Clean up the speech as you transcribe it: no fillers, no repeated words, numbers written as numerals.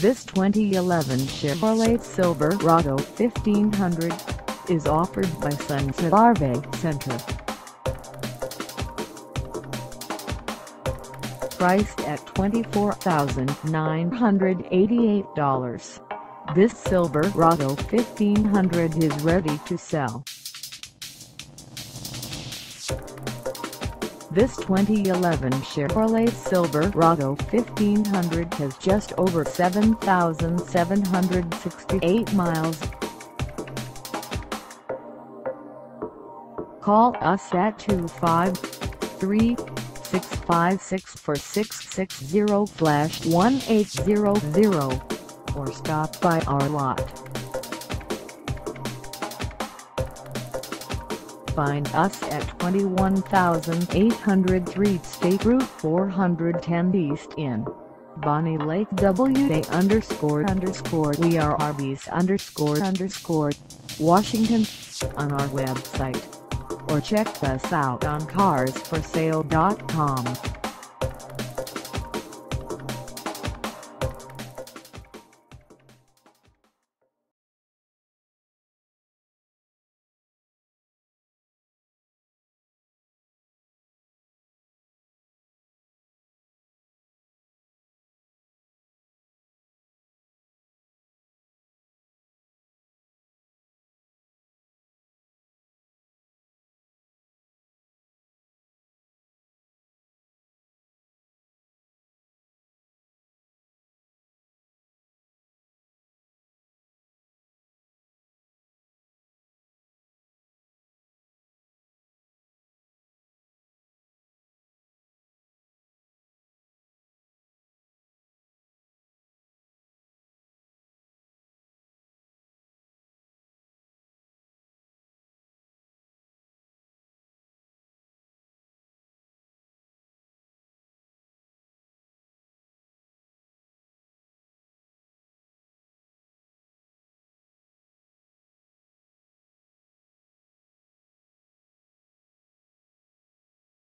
This 2011 Chevrolet Silverado 1500 is offered by Sunset RV Center. Priced at $24,988, this Silverado 1500 is ready to sell. This 2011 Chevrolet Silverado 1500 has just over 7,768 miles. Call us at 253-656-4660/1800 or stop by our lot. Find us at 21,803 State Route 410 East in Bonney Lake, WA__WRBs__ Washington on our website, or check us out on carsforsale.com.